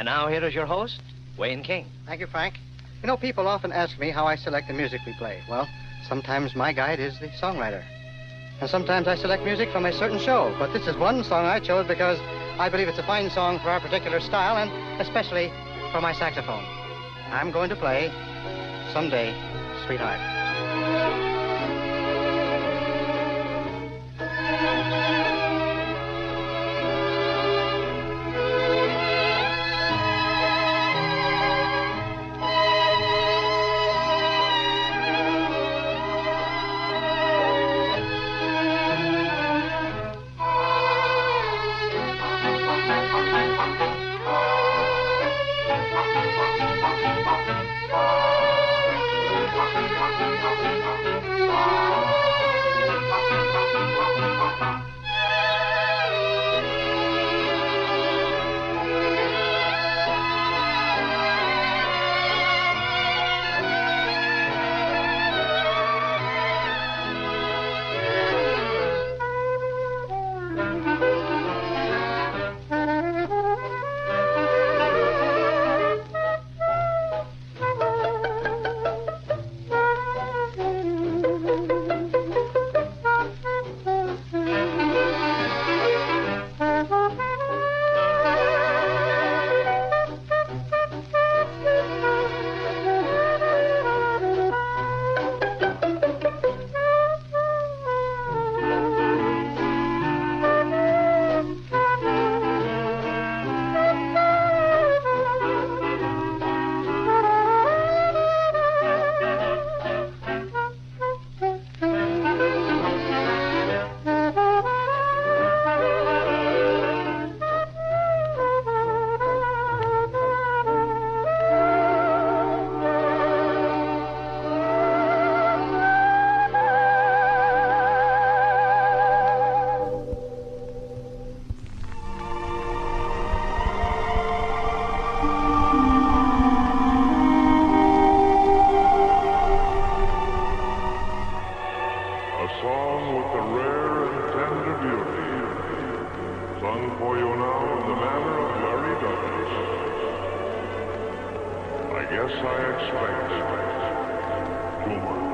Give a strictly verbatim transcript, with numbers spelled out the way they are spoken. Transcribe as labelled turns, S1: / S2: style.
S1: And now here is your host, Wayne King.
S2: Thank you, Frank. You know, people often ask me how I select the music we play. Well, sometimes my guide is the songwriter. And sometimes I select music from a certain show. But this is one song I chose because I believe it's a fine song for our particular style and especially for my saxophone. I'm going to play Someday, Sweetheart.
S3: Yes, I expect too much.